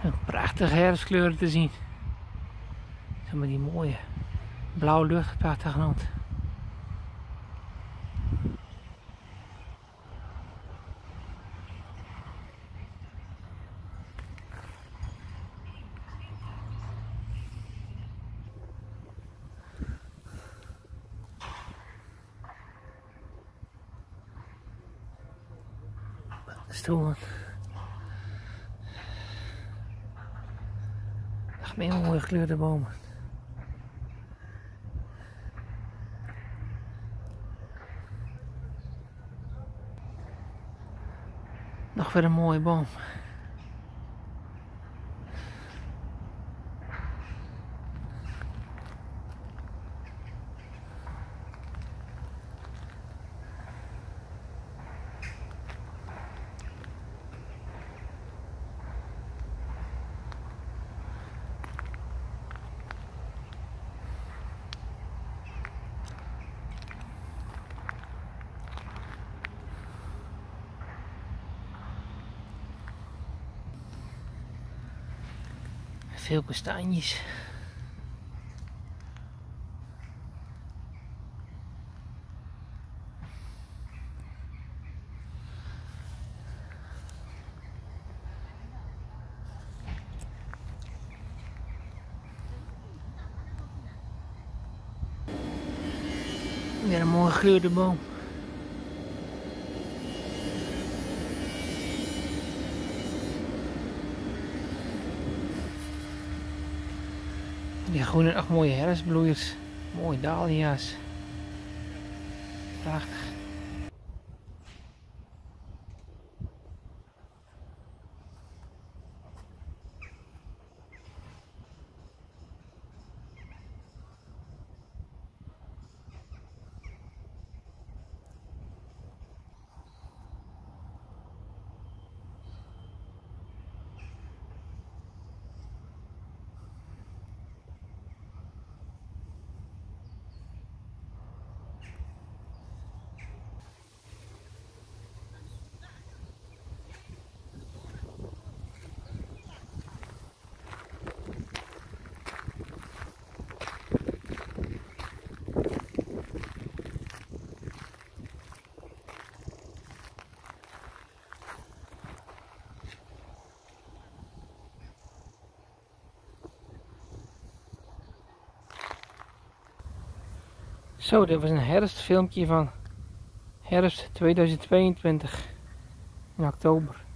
Een prachtige herfstkleuren te zien. Zeg maar die mooie blauwe lucht op de achtergrond. Stoelen. Nog meer mooie gekleurde bomen. Nog weer een mooie boom. Veel kastanjes. Weer een mooi gekleurde boom. Die groene, echt mooie herfstbloeiers. Mooie dahlia's. Prachtig. Zo, dit was een herfstfilmpje van herfst 2022 in oktober.